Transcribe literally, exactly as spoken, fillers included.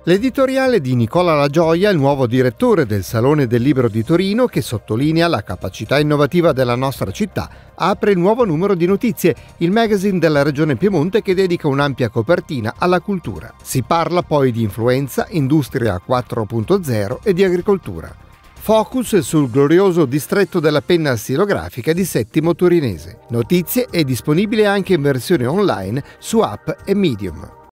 L'editoriale di Nicola La Gioia, il nuovo direttore del Salone del Libro di Torino, che sottolinea la capacità innovativa della nostra città, apre il nuovo numero di Notizie, il magazine della Regione Piemonte che dedica un'ampia copertina alla cultura. Si parla poi di influenza, industria quattro punto zero e di agricoltura. Focus sul glorioso distretto della penna stilografica di Settimo Torinese. Notizie è disponibile anche in versione online su app e Medium.